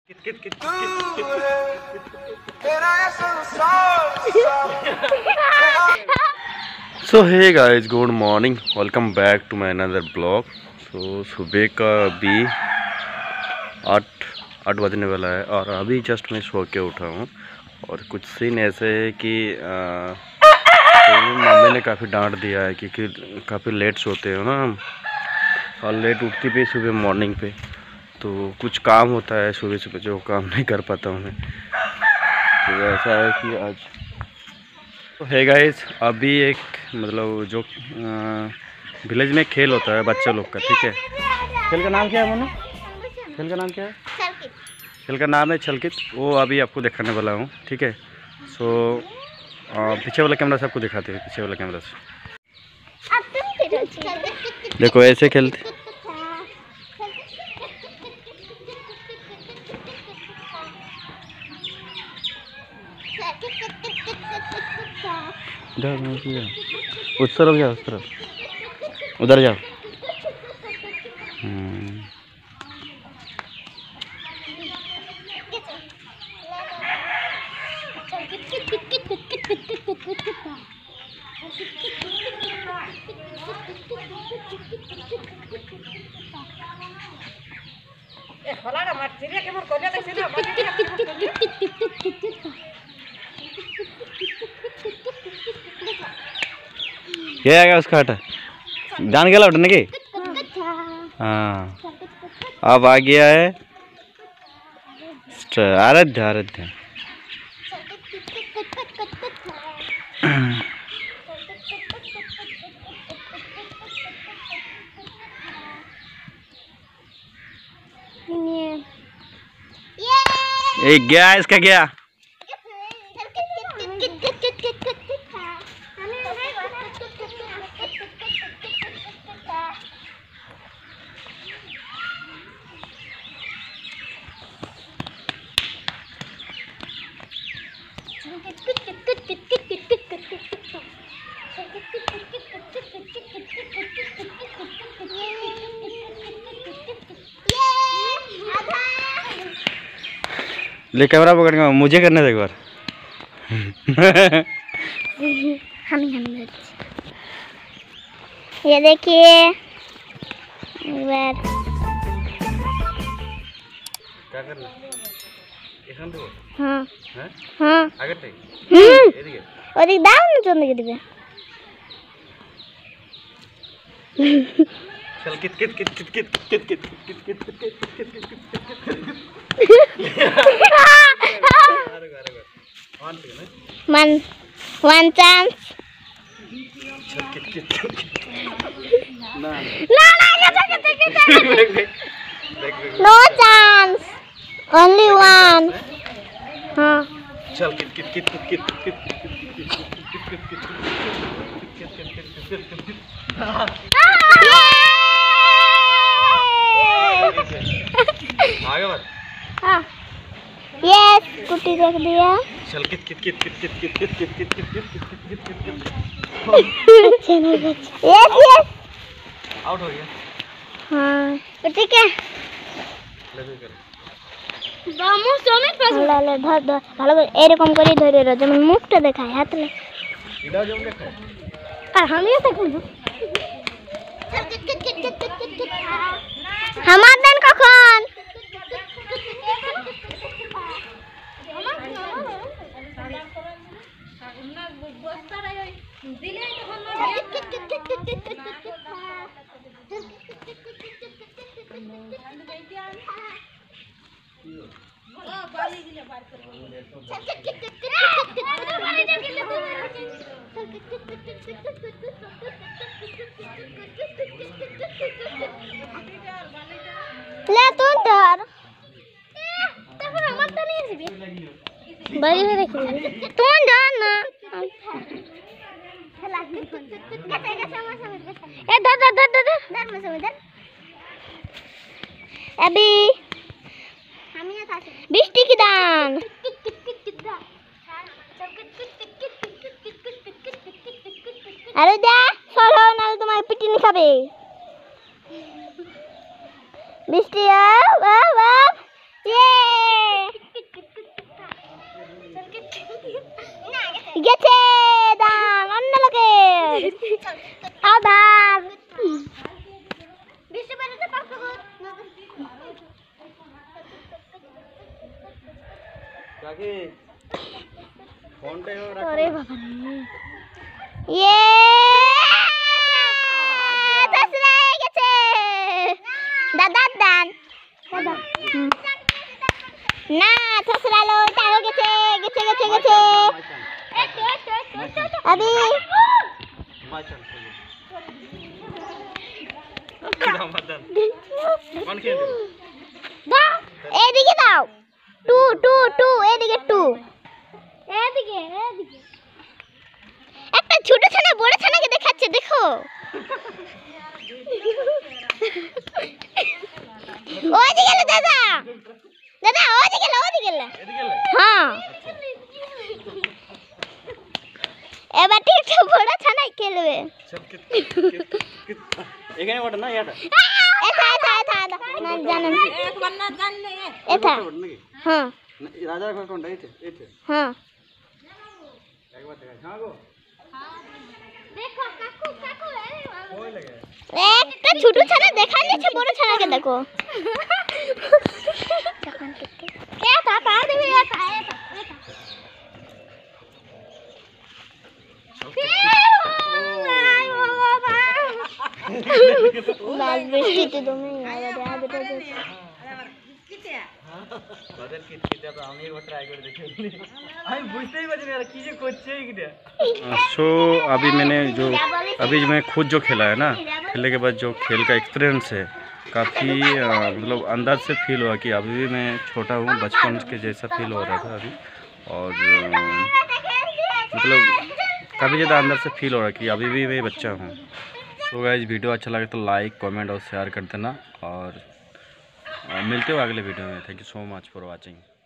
So hey guys, good morning, welcome back to my another blog. So सुबह का अभी 8 बजने वाला है और अभी जस्ट मैं सो के उठा हूँ। और कुछ सीन ऐसे है कि तो मम्मी ने काफ़ी डांट दिया है क्योंकि काफ़ी लेट सोते हो ना हम, और लेट उठती भी सुबह मॉर्निंग पे, तो कुछ काम होता है सुबह सुबह जो काम नहीं कर पाता हूँ मैं। तो ऐसा है कि आज तो है गाइस, अभी एक मतलब जो विलेज में खेल होता है बच्चा लोग का, ठीक है। खेल का नाम क्या है मनु? खेल का नाम क्या है? खेल का नाम है छलकित। वो अभी आपको दिखाने वाला हूँ, ठीक है। सो पीछे वाला कैमरा से आपको दिखाते हैं, पीछे वाला कैमरा से देखो, ऐसे खेलते। उस तरफ जाओ, उस तरफ, उधर जाओ। क्या आएगा उसका हटा जान गया उठने की। हाँ, अब आ गया है आराध्य। आराध्य एक गया, इसका गया। ले कैमरा पकड़ के मुझे करने दे एक बार। ये देखिए क्या करना? हाँ हाँ आगे और एक दाल में चोंद के दिबे। चल कित कित कित कित कित कित कित कित कित कित one chance। No chance, only one। हाँ चल कित कित कित कित कित आगे बढ़। हाँ यस, कुटी रख दिया। चल कित कित कित कित कित कित कित कित कित कित कित कित कित यस यस, आउट हो गया। हाँ तो ठीक है। ধর ধর ভালো করে এরকম করে ধরে রো, যেমন মুখটা দেখায় হাতলে। আর আমিও দেখব আমার দেন কখন? ले तू धर, তারপর আমারটা নিয়ে আসবি। বাড়ি হয়ে রেখে দিবি, তুই ধর না। এ ধর ধর ধর ধর ধর মে ধর। अभी বৃষ্টি কি দান? আরে দা সরো, নালে তোমার পিটিনি খাবে। বৃষ্টি ইয়ে आभार अरे बाबा ये दादा दान ना थसरा लो तारो गेचे गेचे गेचे गेचे अभी এদিকে দাও টু টু টু এদিকে টু এদিকে এদিকে একটা ছোট ছানা বড় ছানাকে দেখাচ্ছে দেখো ওইদিকে গেল দাদা দাদা ওইদিকে গেল ওইদিকে গেল হ্যাঁ এবার একটা বড় ছানাই খেলবে এখানে ওটা না এটা এটা এটা এটা না জানেন একবার না জানলে এটা হ্যাঁ রাজার ঘর কোনটা এইটা এইটা হ্যাঁ একবার দেখা হ্যাঁ গো দেখো কাকু কাকু ওই লাগে একটা ছোট ছানা দেখা নিচ্ছে বড় ছানাকে দেখো এটা পা দেবে এটা এটা লাল বৃষ্টিতে তুমি আরে দেয়া বেটা सो अभी मैं खुद जो खेला है ना, खेलने के बाद जो खेल का एक्सपीरियंस है काफ़ी मतलब अंदर से फील हुआ कि अभी भी मैं छोटा हूँ, बचपन के जैसा फील हो रहा था अभी। और मतलब काफ़ी ज़्यादा अंदर से फील हो रहा है कि अभी भी मैं बच्चा हूँ। तो गाइस वीडियो अच्छा लगे तो लाइक कमेंट और शेयर कर देना और मिलते हो अगले वीडियो में। Thank you so much for watching.